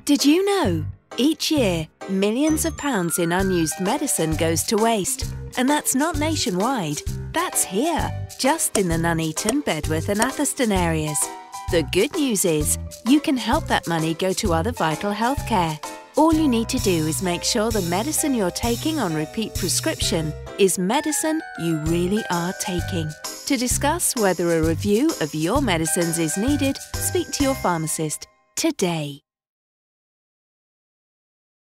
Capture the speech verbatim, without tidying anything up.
Did you know? Each year, millions of pounds in unused medicine goes to waste. And that's not nationwide. That's here, just in the Nuneaton, Bedworth and Atherstone areas. The good news is, you can help that money go to other vital health care. All you need to do is make sure the medicine you're taking on repeat prescription is medicine you really are taking. To discuss whether a review of your medicines is needed, speak to your pharmacist today.